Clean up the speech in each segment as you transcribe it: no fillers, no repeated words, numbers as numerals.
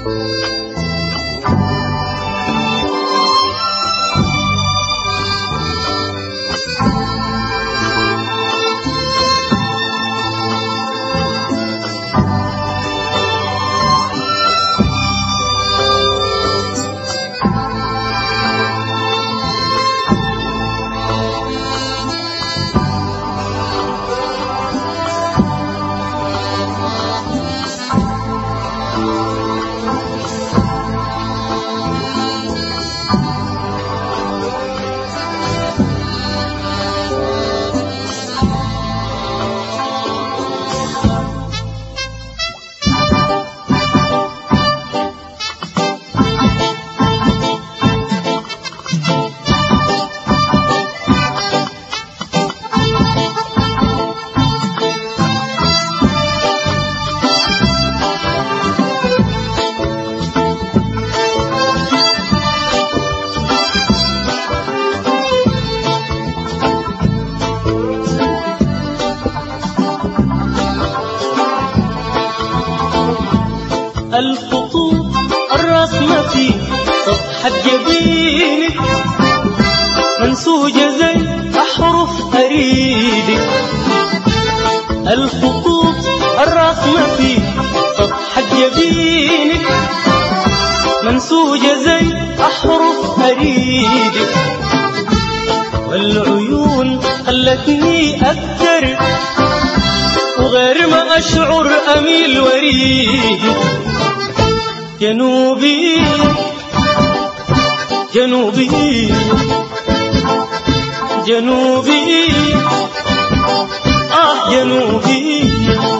الخطوط الرسمة في صفحة جبينك منسوجة زي أحرف أريدك. الخطوط الرسمة في صفحة جبينك منسوجة زي أحرف أريدك. والعيون خلتني أكثر وغير ما أشعر أميل وريدك. جنوبي جنوبي جنوبي جنوبي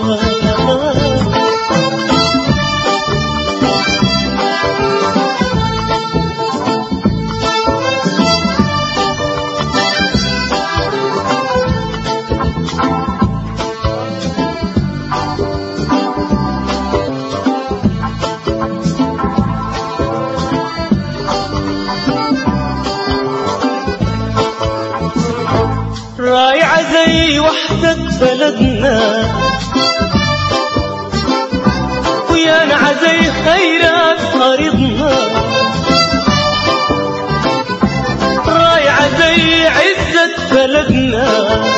رايعة زي وحدة بلدنا ويانعة زي خيرات أرضنا. رايعة زي عزة بلدنا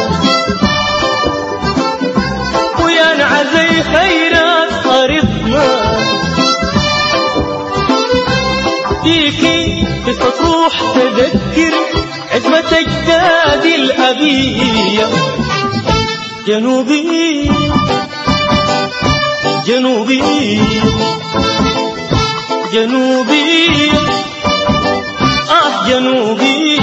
ويانعة زي خيرات أرضنا. فيكي تروح تذكر عزمة أجدادي الأبية. جنوبي جنوبي جنوبي جنوبي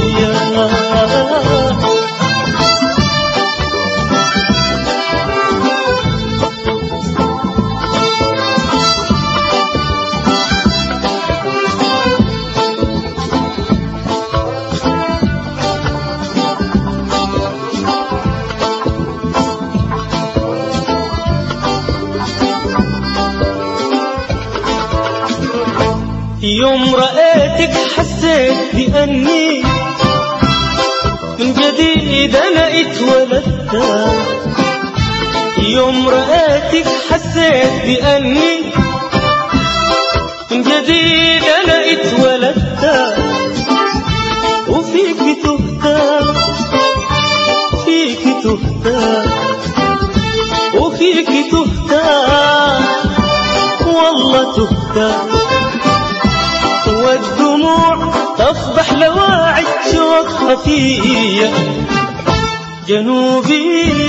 يوم رأيتك حسيت بأني من جديد أنا اتولدت. يوم رأيتك حسيت بأني من جديد أنا اتولدت. وفيك تهتم فيك تهتم وفيك تهتم والله تهتم. والدموع تصبح لواعي شوق خفية. جنوبي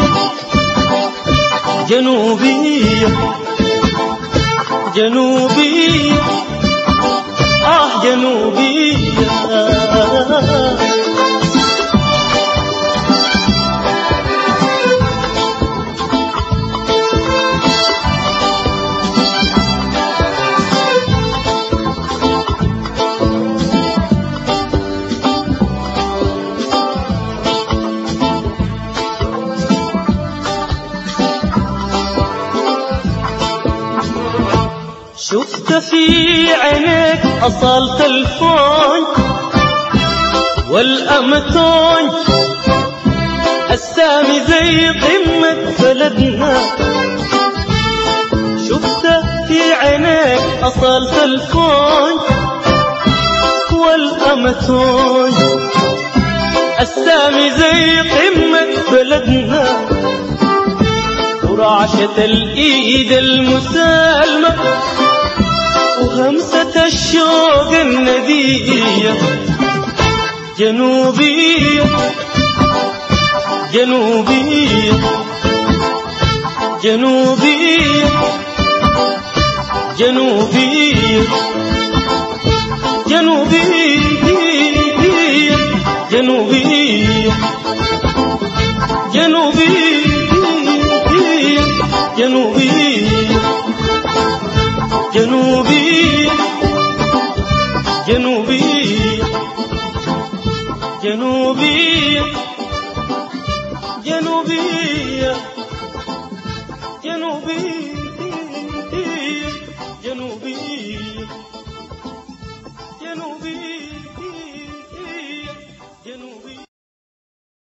جنوبي جنوبي جنوبي شفت في عينيك أصالة الكون والأمتون السامي زي قمة بلدنا. شفت في عينيك أصالة الكون والأمتون، السامي زي قمة بلدنا ورعشة الإيد المسالمة وغمسة الشوق الندية. جنوبية جنوبية جنوبية جنوبية جنوبية جنوبية جنوبية جنوبية جنوبية جنوبية جنوبية جنوبية جنوبية جنوبية